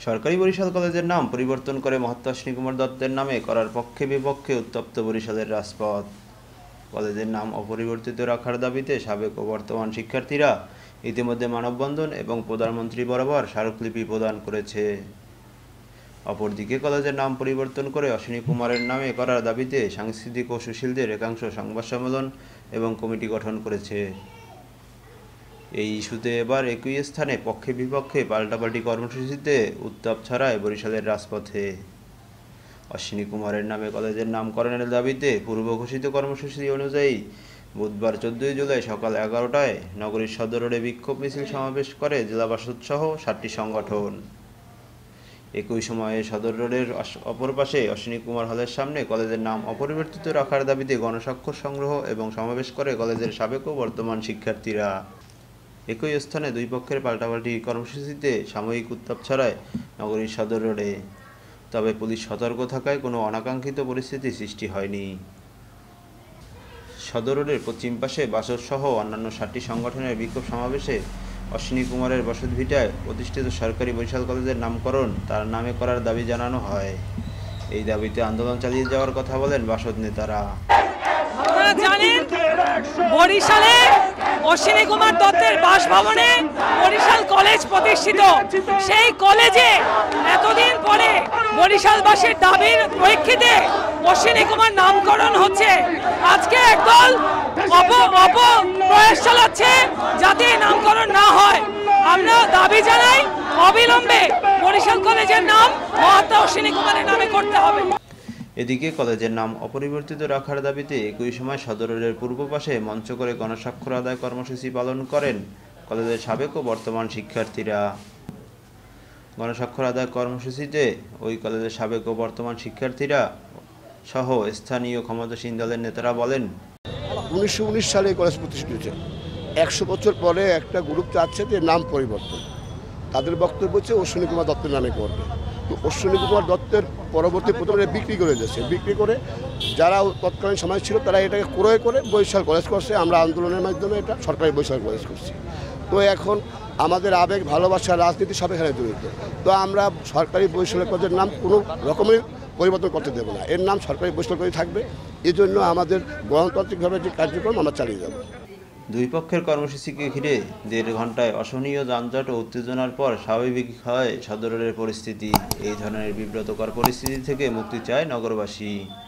সরকারি বরিশাল কলেজের নাম পরিবর্তন করে মহাত্মা অশ্বিনী কুমার দত্তের নামে করার পক্ষে বিপক্ষে উত্তপ্ত বরিশালের রাজপথ। কলেজের নাম অপরিবর্তিত রাখার দাবিতে সাবেক ও বর্তমান শিক্ষার্থীরা ইতিমধ্যে মানববন্ধন এবং প্রধানমন্ত্রী বরাবর স্মারকলিপি প্রদান করেছে। অপরদিকে কলেজের নাম পরিবর্তন করে অশ্বিনী কুমারের নামে করার দাবিতে সাংস্কৃতিক ও সুশীলদের একাংশ সংবাদ সম্মেলন এবং কমিটি গঠন করেছে। এই ইস্যুতে এবার একই স্থানে পক্ষে বিপক্ষে পাল্টাপাল্টি কর্মসূচিতে উত্তাপ ছড়ায় বরিশালের রাজপথে। অশ্বিনী কুমারের নামে কলেজের নামকরণের দাবিতে পূর্ব ঘোষিত কর্মসূচি অনুযায়ী বুধবার 14 জুলাই সকাল 11টায় নগরীর সদর রোডে বিক্ষোভ মিছিল সমাবেশ করে জেলা বাসদসহ 7টি সংগঠন। একই সময়ে সদর রোডের অপর পাশে অশ্বিনী কুমার হলের সামনে কলেজের নাম অপরিবর্তিত রাখার দাবিতে গণস্বাক্ষর সংগ্রহ এবং সমাবেশ করে কলেজের সাবেক ও বর্তমান শিক্ষার্থীরা। একই স্থানে দুই পক্ষের পাল্টাপাল্টি কর্মসূচিতে সাময়িক উত্তাপ ছড়ায় নগরীর সদর রোডে। তবে পুলিশ সতর্ক থাকায় কোনো অনাকাঙ্ক্ষিত পরিস্থিতি সৃষ্টি হয়নি। সদর রোডের পশ্চিম পাশে বাসদসহ অন্যান্য 7টি সংগঠনের বিক্ষোভ সমাবেশে অশ্বিনী কুমারের বসতভিটায় প্রতিষ্ঠিত সরকারি বরিশাল কলেজের নামকরণ তার নামে করার দাবি জানানো হয়। এই দাবিতে আন্দোলন চালিয়ে যাওয়ার কথা বলেন বাসদ নেতারা। আপনারা জানেন, বরিশালে অশ্বিনী কুমার দত্তের বাসভবনে বরিশাল কলেজ প্রতিষ্ঠিত। সেই কলেজে এতদিন পরে বরিশালবাসীর দাবির প্রেক্ষিতে অশ্বিনী কুমার নামকরণ হচ্ছে। আজকে একদল অপপ্রয়াস চালাচ্ছে যাতে নামকরণ না হয়। আমরা দাবি জানাই অবিলম্বে বরিশাল কলেজের নাম মহাত্মা অশ্বিনী কুমারের নামে করতে হবে। এদিকে কলেজের নাম অপরিবর্তিত রাখার দাবিতে একই সময় সদর রোডের পূর্ব পাশে মঞ্চ করে গণস্বাক্ষর আদায় কর্মসূচি পালন করেন কলেজের সাবেক ও বর্তমান শিক্ষার্থীরা। গণস্বাক্ষর আদায় কর্মসূচিতে ওই কলেজের সাবেক ও বর্তমান শিক্ষার্থীরা সহ স্থানীয় ক্ষমতাসীন দলের নেতারা বলেন, 1919 সালে কলেজ প্রতিষ্ঠিত হয়েছে। 100 বছর পরে একটা গ্রুপ চাচ্ছে যে নাম পরিবর্তন। তাদের বক্তব্য হচ্ছে অশ্বিনী কুমার দত্তের নামে করবে। তো অশ্বিনী কুমার দত্তের পরবর্তী প্রথমে বিক্রি করে দিয়েছে। বিক্রি করে যারা তৎকালীন সময় ছিল তারা এটাকে ক্রয় করে বরিশাল কলেজ করছে। আমরা আন্দোলনের মাধ্যমে এটা সরকারি বরিশাল কলেজ করছি। তো এখন আমাদের আবেগ, ভালোবাসা, রাজনীতি সব এখানে জড়িত। তো আমরা সরকারি বরিশাল কলেজের নাম কোনো রকমের পরিবর্তন করতে দেবো না। এর নাম সরকারি বরিশাল কলেজ থাকবে। এই জন্য আমাদের গণতান্ত্রিকভাবে যে কার্যক্রম আমরা চালিয়ে যাব। দুই পক্ষের কর্মসূচিকে ঘিরে 1.5 ঘন্টায় অসহনীয় যানজট ও উত্তেজনার পর স্বাভাবিক হয় সদর রোডের পরিস্থিতি। এই ধরনের বিব্রতকর পরিস্থিতি থেকে মুক্তি চায় নগরবাসী।